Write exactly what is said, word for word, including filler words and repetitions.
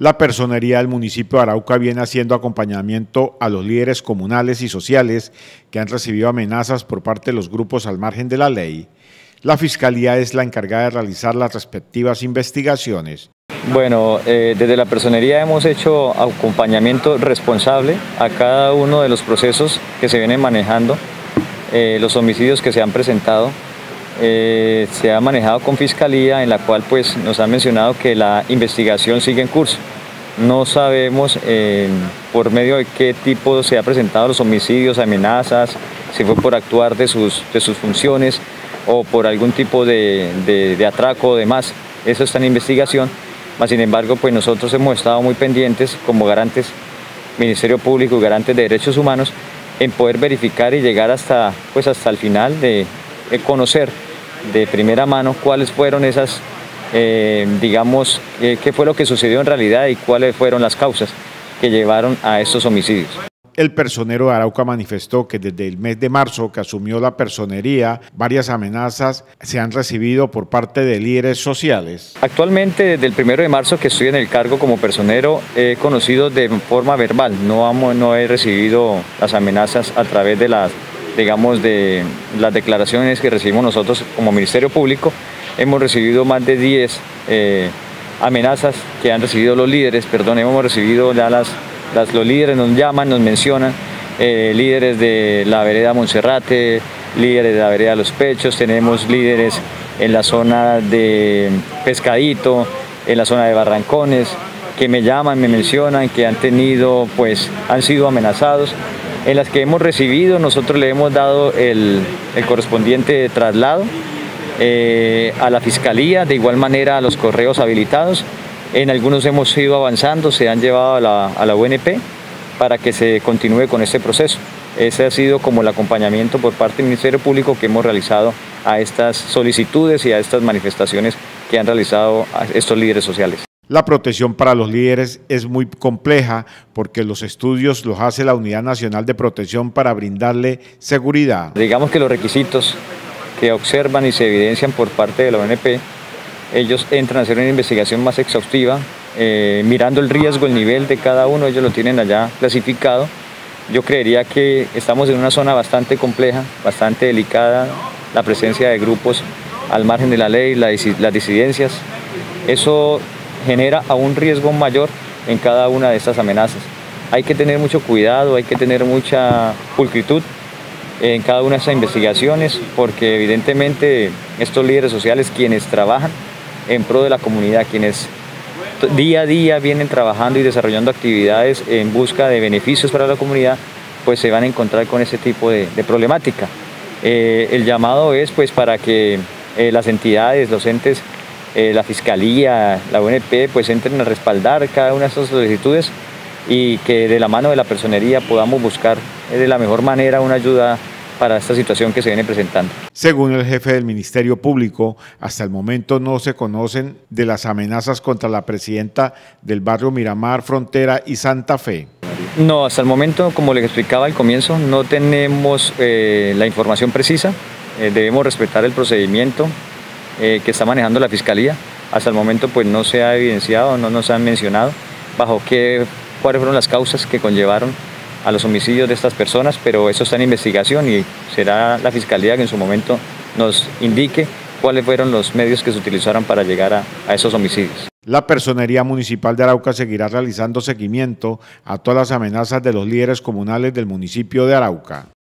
La personería del municipio de Arauca viene haciendo acompañamiento a los líderes comunales y sociales que han recibido amenazas por parte de los grupos al margen de la ley. La Fiscalía es la encargada de realizar las respectivas investigaciones. Bueno, eh, desde la personería hemos hecho acompañamiento responsable a cada uno de los procesos que se vienen manejando, eh, los homicidios que se han presentado. Eh, se ha manejado con Fiscalía, en la cual pues nos han mencionado que la investigación sigue en curso. No sabemos eh, por medio de qué tipo se han presentado los homicidios, amenazas, si fue por actuar de sus, de sus funciones o por algún tipo de, de, de atraco o demás. Eso está en investigación, mas sin embargo pues nosotros hemos estado muy pendientes como garantes, Ministerio Público y garantes de derechos humanos, en poder verificar y llegar hasta, pues, hasta el final de, de conocer de primera mano cuáles fueron esas, eh, digamos, eh, qué fue lo que sucedió en realidad y cuáles fueron las causas que llevaron a estos homicidios. El personero de Arauca manifestó que desde el mes de marzo que asumió la personería, varias amenazas se han recibido por parte de líderes sociales. Actualmente, desde el primero de marzo que estoy en el cargo como personero, he conocido de forma verbal, no, amo, no he recibido las amenazas a través de las, digamos, de las declaraciones que recibimos nosotros como Ministerio Público. Hemos recibido más de diez eh, amenazas que han recibido los líderes, perdón, hemos recibido ya las Las, los líderes nos llaman, nos mencionan, eh, líderes de la vereda Monserrate, líderes de la vereda Los Pechos, tenemos líderes en la zona de Pescadito, en la zona de Barrancones, que me llaman, me mencionan, que han tenido, pues, han sido amenazados, en las que hemos recibido, nosotros le hemos dado el, el correspondiente traslado eh, a la Fiscalía, de igual manera a los correos habilitados. En algunos hemos ido avanzando, se han llevado a la, a la U N P para que se continúe con este proceso. Ese ha sido como el acompañamiento por parte del Ministerio Público que hemos realizado a estas solicitudes y a estas manifestaciones que han realizado estos líderes sociales. La protección para los líderes es muy compleja porque los estudios los hace la Unidad Nacional de Protección para brindarle seguridad. Digamos que los requisitos que observan y se evidencian por parte de la U N P, ellos entran a hacer una investigación más exhaustiva, eh, mirando el riesgo, el nivel de cada uno, ellos lo tienen allá clasificado. Yo creería que estamos en una zona bastante compleja, bastante delicada, la presencia de grupos al margen de la ley, la, las disidencias. Eso genera aún riesgo mayor en cada una de estas amenazas. Hay que tener mucho cuidado, hay que tener mucha pulcritud en cada una de estas investigaciones, porque evidentemente estos líderes sociales, quienes trabajan en pro de la comunidad, quienes día a día vienen trabajando y desarrollando actividades en busca de beneficios para la comunidad, pues se van a encontrar con ese tipo de, de problemática. Eh, el llamado es pues para que eh, las entidades, los entes, eh, la Fiscalía, la U N P, pues entren a respaldar cada una de estas solicitudes y que de la mano de la personería podamos buscar eh, de la mejor manera una ayuda para esta situación que se viene presentando. Según el jefe del Ministerio Público, hasta el momento no se conocen de las amenazas contra la presidenta del barrio Miramar, Frontera y Santa Fe. No, hasta el momento, como les explicaba al comienzo, no tenemos eh, la información precisa. Eh, debemos respetar el procedimiento eh, que está manejando la Fiscalía. Hasta el momento pues no se ha evidenciado, no nos han mencionado bajo qué, cuáles fueron las causas que conllevaron a los homicidios de estas personas, pero eso está en investigación y será la Fiscalía que en su momento nos indique cuáles fueron los medios que se utilizaron para llegar a, a esos homicidios. La Personería Municipal de Arauca seguirá realizando seguimiento a todas las amenazas de los líderes comunales del municipio de Arauca.